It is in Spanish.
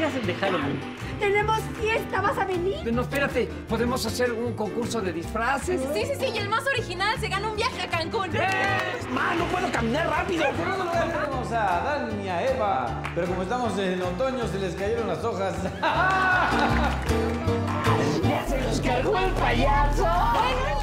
hacen de Halloween? ¡Tenemos fiesta! ¿Vas a venir? No, espérate. ¿Podemos hacer un concurso de disfraces? Sí, y el más original se gana un viaje a Cancún. ¡Man, no puedo caminar rápido! En segundo lugar tenemos a Dan y a Eva. Pero como estamos en otoño, se les cayeron las hojas. ¡Ya se los cargó el payaso!